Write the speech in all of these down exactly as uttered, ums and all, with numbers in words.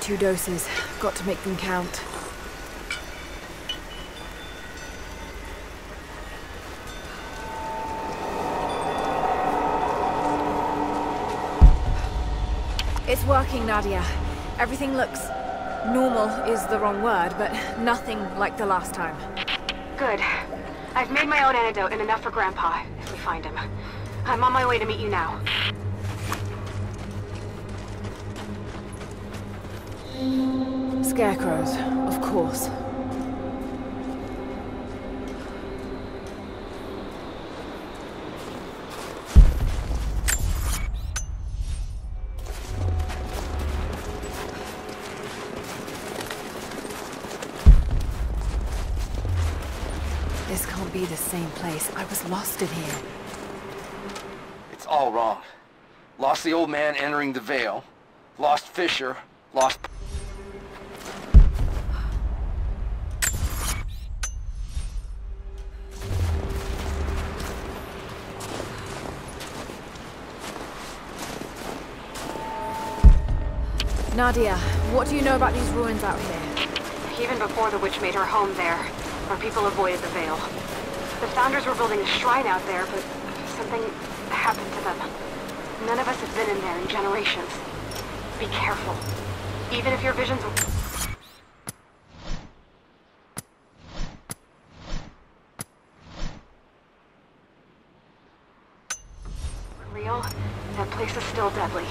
two doses. Got to make them count. It's working, Nadia. Everything looks... normal is the wrong word, but nothing like the last time. Good. I've made my own antidote and enough for Grandpa, if we find him. I'm on my way to meet you now. Scarecrows, of course. This can't be the same place. I was lost in here. It's all wrong. Lost the old man entering the Vale. Lost Fisher. Lost... Nadia, what do you know about these ruins out here? Even before the witch made her home there, our people avoided the Vale. The Founders were building a shrine out there, but something happened to them. None of us have been in there in generations. Be careful. Even if your visions... were real, that place is still deadly.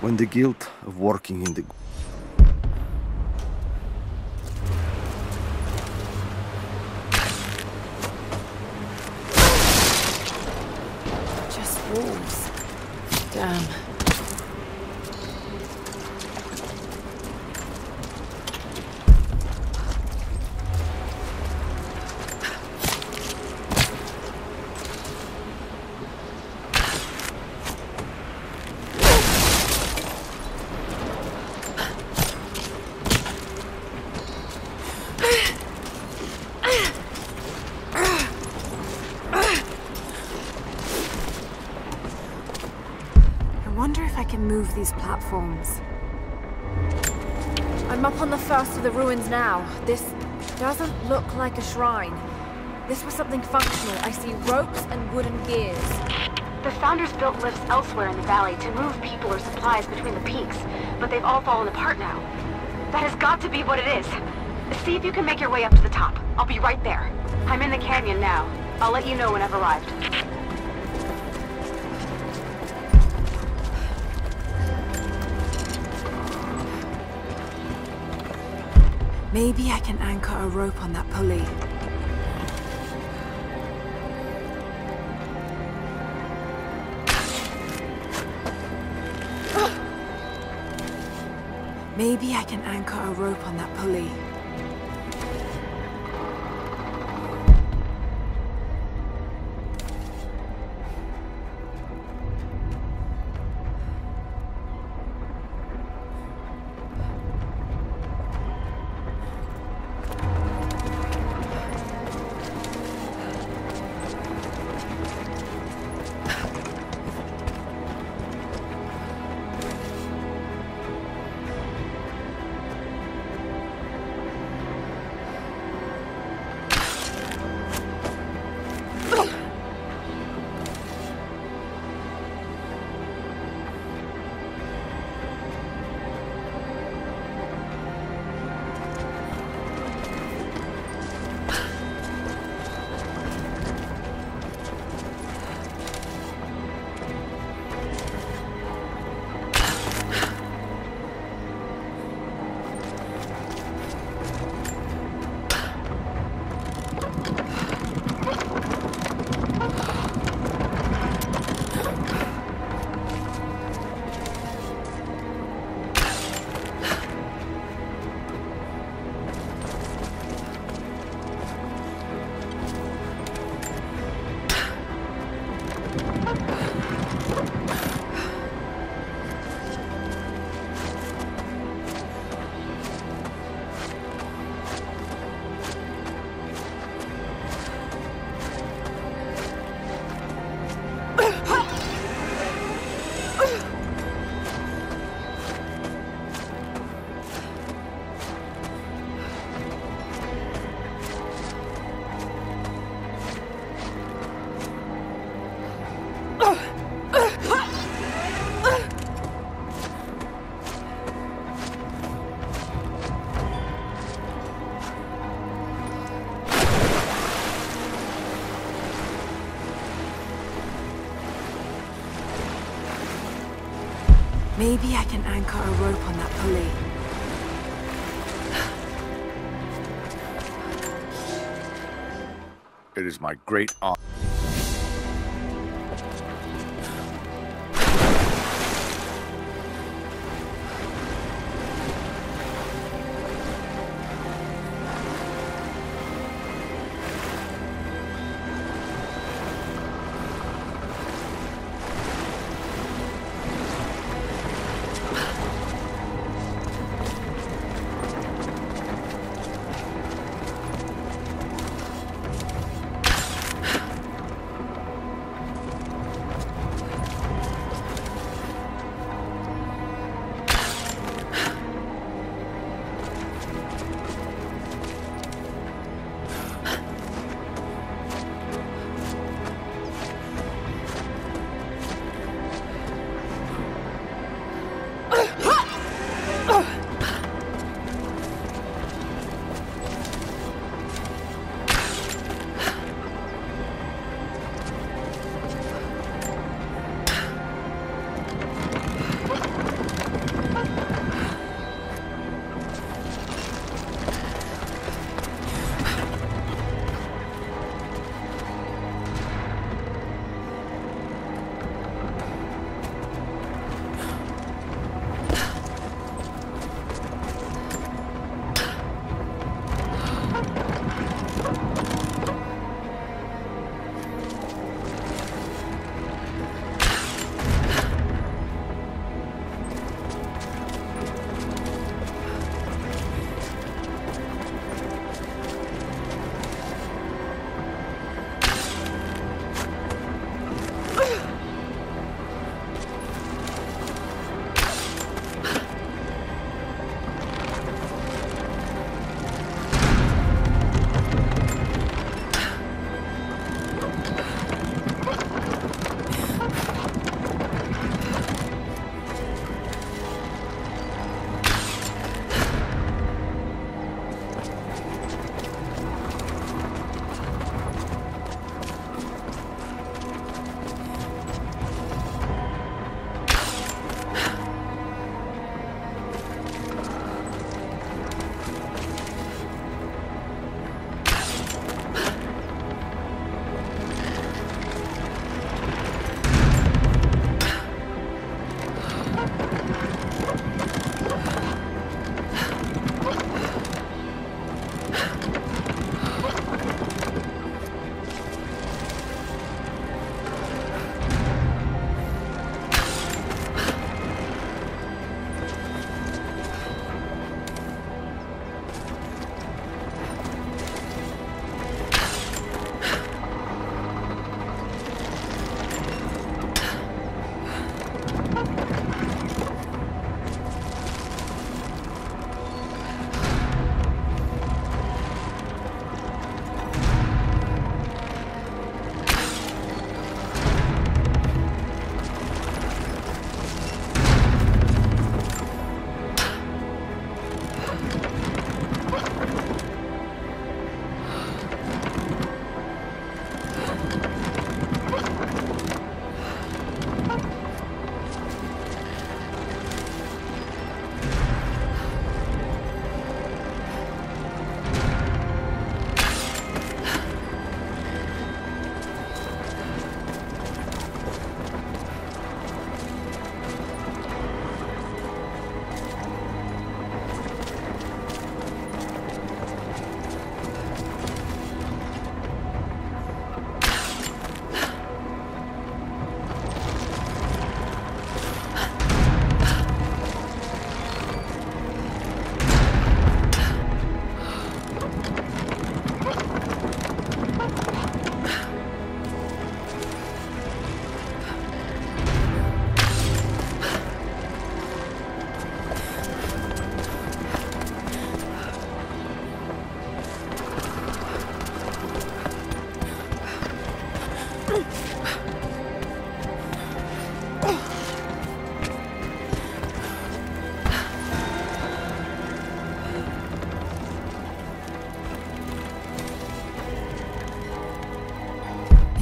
When the guilt of working in the... Just wolves. Damn. I wonder if I can move these platforms. I'm up on the first of the ruins now. This doesn't look like a shrine. This was something functional. I see ropes and wooden gears. The Founders built lifts elsewhere in the valley to move people or supplies between the peaks, but they've all fallen apart now. That has got to be what it is. See if you can make your way up to the top. I'll be right there. I'm in the canyon now. I'll let you know when I've arrived. Maybe I can anchor a rope on that pulley. Maybe I can anchor a rope on that pulley. Maybe I can anchor a rope on that pulley. It is my great honor.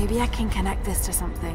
Maybe I can connect this to something.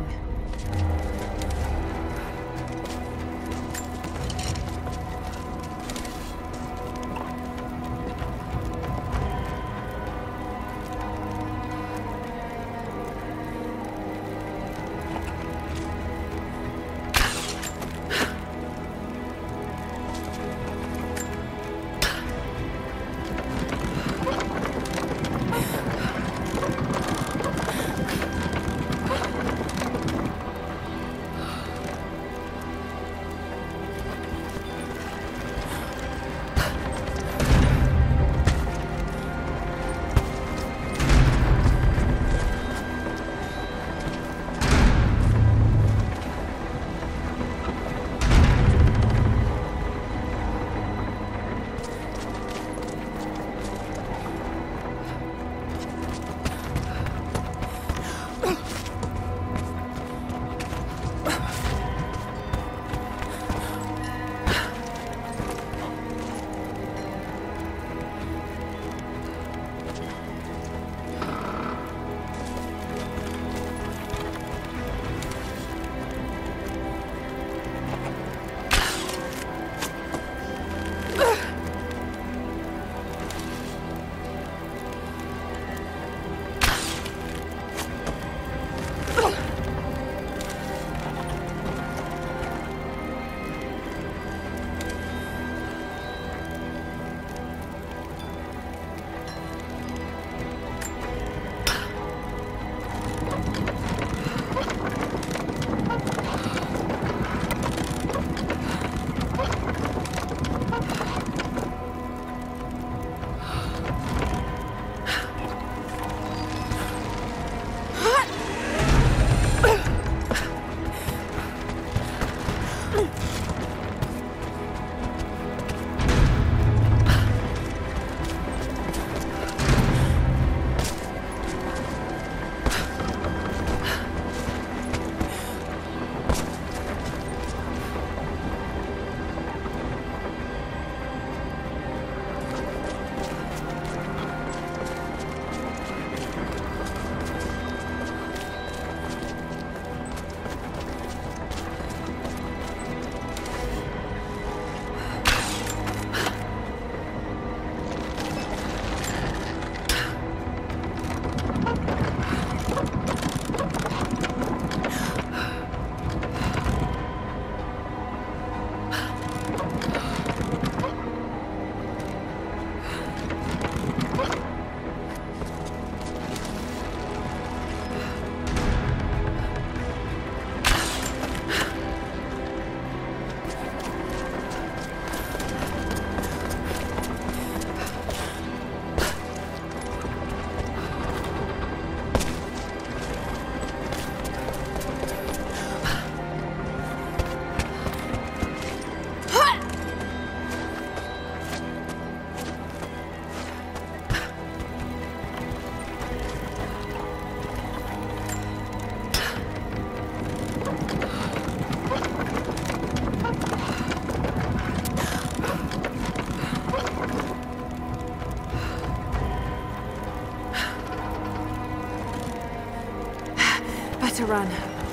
To run.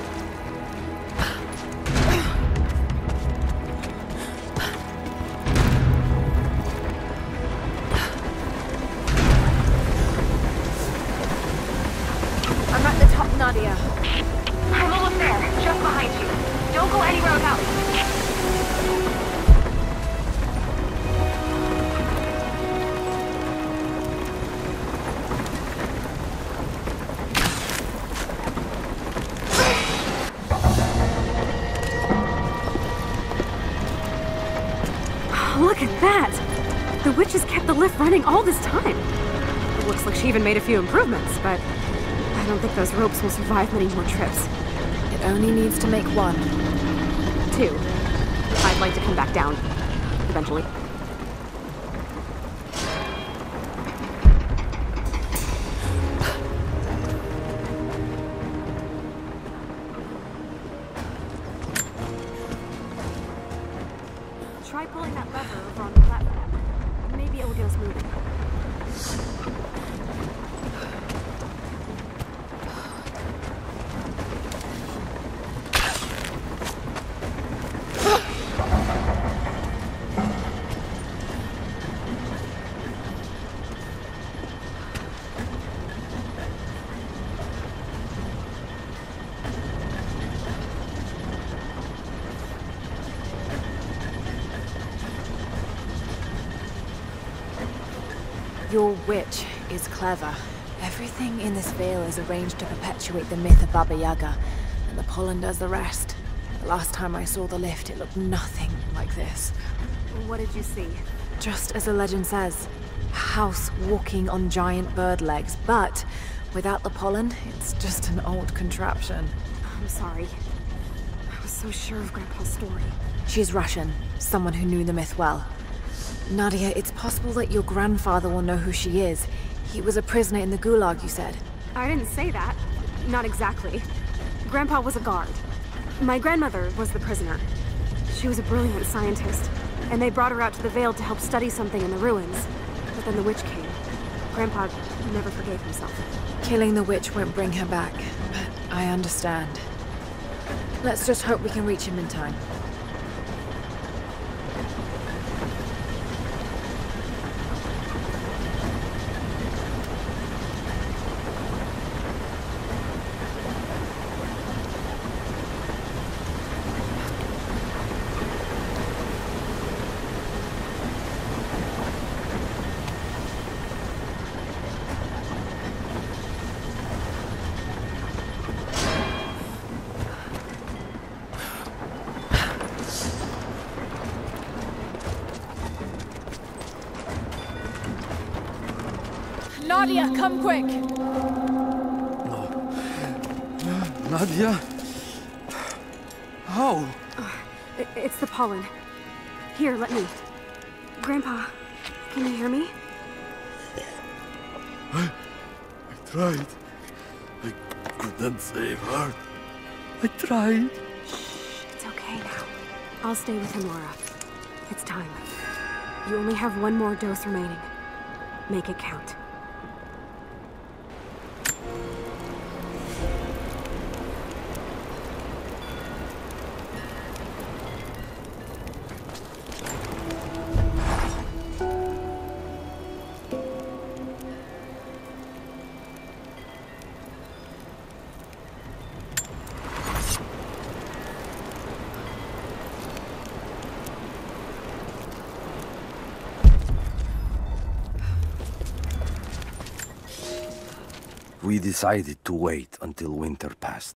I'm at the top, Nadia. I'm almost there, just behind you. Don't go anywhere without me. Look at that! The witch has kept the lift running all this time. It looks like she even made a few improvements, but I don't think those ropes will survive many more trips. It only needs to make one. Two. I'd like to come back down. Eventually. Try pulling that lever over on the platform. Maybe it will get us moving. Your witch is clever. Everything in this veil is arranged to perpetuate the myth of Baba Yaga, and the pollen does the rest. The last time I saw the lift, it looked nothing like this. What did you see? Just as the legend says, a house walking on giant bird legs, but without the pollen, it's just an old contraption. I'm sorry. I was so sure of Grandpa's story. She's Russian, someone who knew the myth well. Nadia, it's possible that your grandfather will know who she is. He was a prisoner in the Gulag, you said. I didn't say that. Not exactly. Grandpa was a guard. My grandmother was the prisoner. She was a brilliant scientist, and they brought her out to the Vale to help study something in the ruins. But then the witch came. Grandpa never forgave himself. Killing the witch won't bring her back, but I understand. Let's just hope we can reach him in time. Nadia, come quick! No. Nadia? How? Uh, it, it's the pollen. Here, let me. Grandpa, can you hear me? I, I tried. I couldn't save her. I tried. Shh, it's okay now. I'll stay with him, Laura. It's time. You only have one more dose remaining. Make it count. We decided to wait until winter passed.